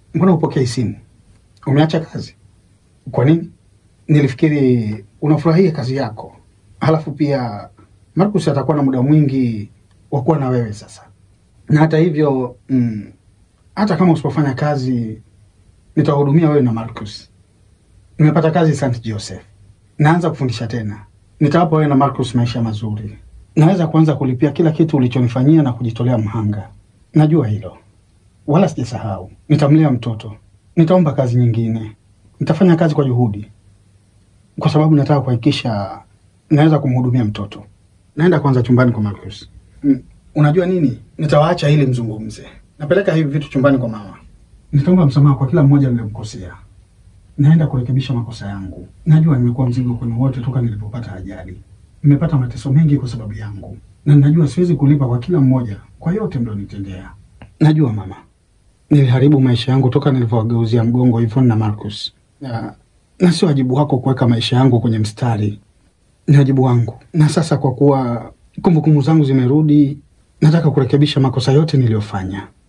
Mbona upokei simu? Umeacha kazi? Kwa nini? Nilifikiri unafurahia kazi yako. Halafu pia Marcus atakuwa na muda mwingi wa kuwa na wewe sasa. Na hata hivyo, hata kama usipofanya kazi, nitawahudumia wewe na Marcus. Nimepata kazi St. Joseph. Naanza kufundisha tena. Nitawapa wewe na Marcus maisha mazuri. Naweza kuanza kulipia kila kitu ulichonifanyia na kujitolea mhanga. Najua hilo. Wala sijasahau. Nitamlea mtoto. Nitaomba kazi nyingine. Nitafanya kazi kwa juhudi. Kwa sababu nataka kuhakikisha naweza kumhudumia mtoto. Naenda kwanza chumbani kwa Marcus. Unajua nini? Nitawaacha ili mzungumze. Napeleka hivi vitu chumbani kwa mama. Nitaomba msamaha kwa kila mmoja nilimkosea. Naenda kurekebisha makosa yangu. Najua nimekuwa mzigo kwenu wote toka nilipopata ajali. Nimepata mateso mengi kwa sababu yangu. Na najua siwezi kulipa kwa kila mmoja kwa yote mlionitendea. Najua mama. Niliharibu maisha yangu toka nilipowageuzia mgongo Yvonne na Marcus. Na sio wajibu wako kuweka maisha yangu kwenye mstari. Ni wajibu wangu. Na sasa kwa kuwa kumbukumbu zangu zimerudi, nataka kurekebisha makosa yote niliyofanya.